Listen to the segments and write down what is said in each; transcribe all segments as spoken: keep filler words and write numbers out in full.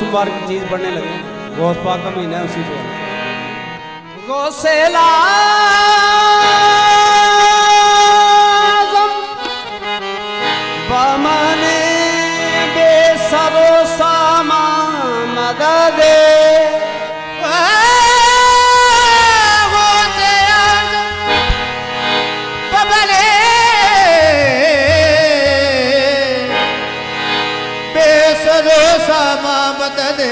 सोमवार की चीज पढ़ने लगे, गौस पाक का महीना है उसी से गौसेला बमने बेसरो सामा मददे दे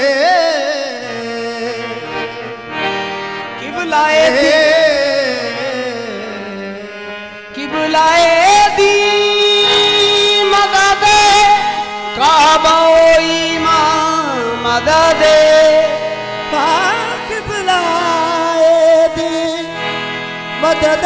कि बुलाए दी कि बुलाए दी मदद काबोई मां मदद कि बुलाए दी मदद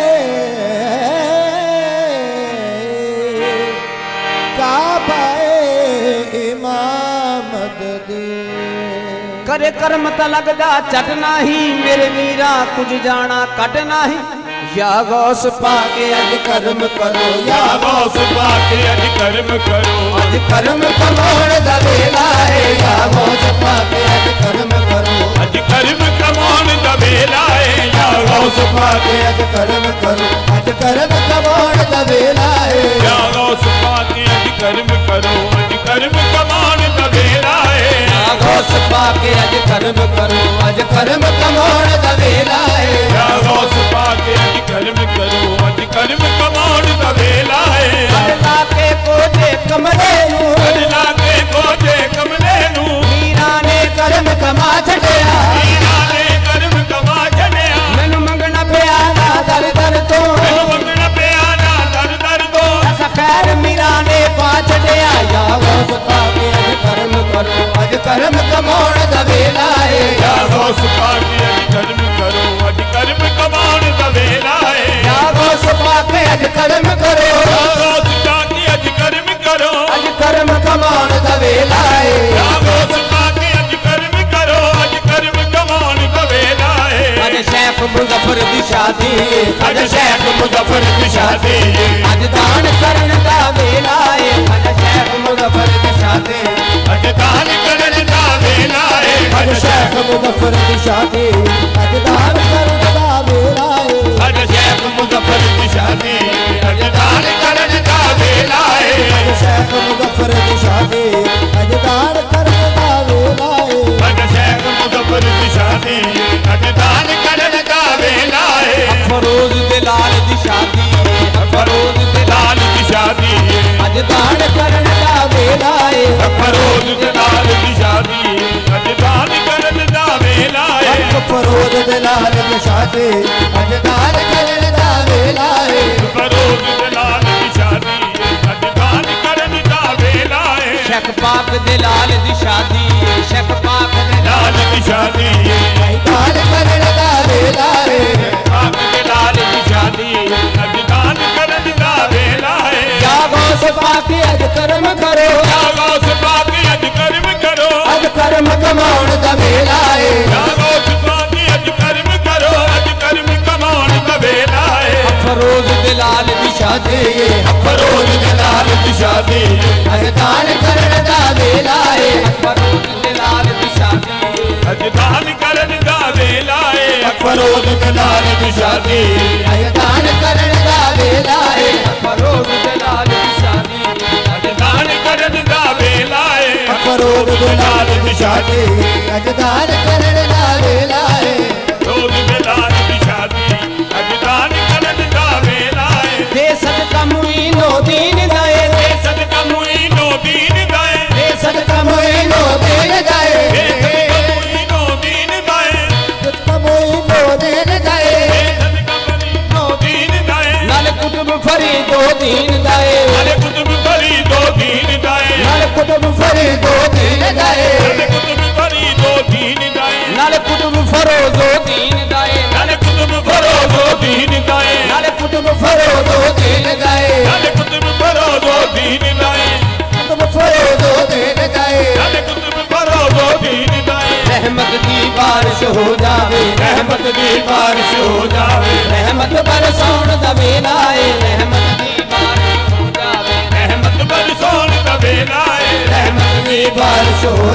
करे कर्म त लगदा चटना ही मेरे मीरा कुछ जाना कटना ही या गौस पाके अज कर्म करो या गौस पाके अज कर्म करो अज कर्म कमाण दा वेला है या गौस पाके अज कर्म करो अज कर्म कमाण दा वेला है या गौस पाके अज कर्म करो अज कर्म कमाण दा वेला है या गौस पाके अज कर्म करो अज कर्म कमाण दा वेला है गौस पाके अज कर्म करो अज कर्म कमाण दा वेला है या गौस पाके अज कर्म करो अज कर्म कमाण दा वेला है अल्लाह के कोटे कमले नू अल्लाह के कोटे कमले नू मीरा ने कर्म कमा छड़िया मीरा ने कर्म कमा छड़िया मैनू मंगना पिया ना दर दर तो मैनू मंगना पिया ना दर दर तो ऐसा खैर मीरा ने पा छड़िया या गौस पाके अज कर्म करो अज कर्म कमाण दा वेला है या गौस पाके अज कर्म करो अज कर्म कमाण दा वेला है या गौस पाके अज कर्म करो या गौस पाके अज कर्म करो अज कर्म कमाण दा वेला है या गौस पाके अज कर्म करो अज कर्म कमाण दा वेला है अज शेख मुजफ्फर दी शादी अज शेख मुजफ्फर दी शादी अज दान करन दा वेला है अज शेख मुजफ्फर दी शादी अज दान करन दा वेला है अज शेख मुजफ्फर दी शादी अज दान करन दा वेला है अज शेख मुजफ्फर दी शादी अज दान करन दा वेला है अज शेख मुजफ्फर दी शादी अज दान करन दा वेला है अज शेख मुजफ्फर दी शादी अज दान करन दा वेला है फरोज दिलाल दी शादी फरोज लाल दी शादी अज दान करन दा वेला है फरोज दिलाल दी शादी अज दान करन दा वेला है फरोज दिलाल दी शादी अज दान करन दा वेला है फरोज दिलाल दी शादी अज दान करन दा वेला है शेख पाक दिलाल दी शादी शेख पाक लाल दी शादी दान करन दा वेला है पाक दिलाल दी शादी अज दान करन दा वेला है या गौस पाके अज कर्म करो या गौस पाके अज कर्म करो अज कर्म कमाण दा वेला है या गौस पाके अज कर्म करो अज कर्म कमाण दा वेला है फरोज दिलाल दी शादी फरोज दिलाल दी शादी अज दान करन दा वेला है फरोज दिलाल दी शादी अज दान करन दा वेला है फरोज दिलाल दी शादी अज दान करन दा वेला है फरोज दिलाल दी शादी अज दान करन दा वेला है फरोज दिलाल दी शादी अज दान करन दा वेला है फरोज दिलाल दी शादी अज दान करन दा वेला है दे सदका मुइनो दीन दाए दे सदका मुइनो दीन दाए दे सदका मुइनो दीन दाए दे सदका मुइनो दीन दाए सदका मुइनो दीन दाए सदका मुइनो दीन दाए नाल कुतुब फरीदो दीन दाए नाल कुतुब फरीदो दीन दाए नाल कुतुब फरीदो दीन दाए नाल कुतुब फरीदो दीन दाए नाल कुतुब फरोजो दीन दाए नाल कुतुब फरोजो दीन दाए नाल कुतुब फरोजो दीन दाए नाल कुतुब फरोजो दीन दाए कुतुब फरोजो दीन दाए नाल कुतुब फरोजो दीन दाए रहमत दी बारिश हो जावे रहमत दी बारिश हो जावे रहमत बरसाउण दा वेला है रहमत दी बारिश हो जावे रहमत बरसाउण दा वेला है रहमत दी बारिश हो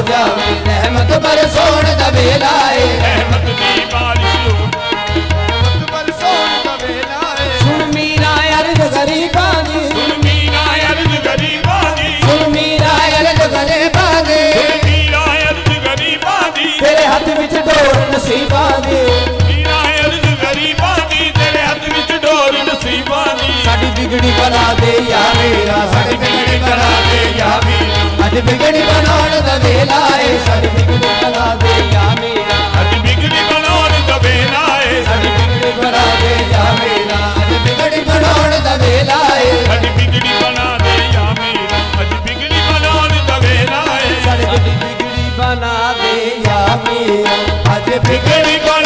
जावे रहमत बरसोण दा वेला है रहमत दी बारिश हो रहमत बरसोण दा वेला है सुन मीरा अर्ज गरीबां दी सुन मीरा अर्ज गरीबां दी सुन मीरा अर्ज गरीबां दी सुन मीरा अर्ज गरीबां दी तेरे हाथ विच डोर नसीबां दी मीरा अर्ज गरीबां दी तेरे हाथ विच डोर नसीबां दी साडी बिगड़ी बना दे या मेरा साडी बिगड़ी बना दे या मेरा अज बिगड़ी बनाउण दा वेला है साडी बिगड़ी बना दे या मेरा अज बिगड़ी बनाउण दा वेला है साडी बिगड़ी बना दे या मेरा अज बिगड़ी बनाउण दा वेला है साडी बिगड़ी बना दे या मेरा अज बिगड़ी बनाउण दा वेला है साडी बिगड़ी बना दे या मेरा अज बिगड़ी